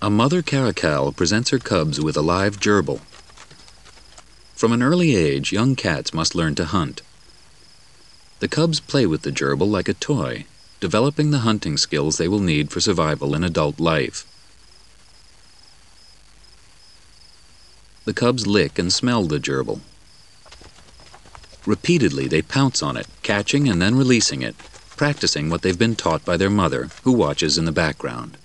A mother caracal presents her cubs with a live gerbil. From an early age, young cats must learn to hunt. The cubs play with the gerbil like a toy, developing the hunting skills they will need for survival in adult life. The cubs lick and smell the gerbil. Repeatedly, they pounce on it, catching and then releasing it, practicing what they've been taught by their mother, who watches in the background.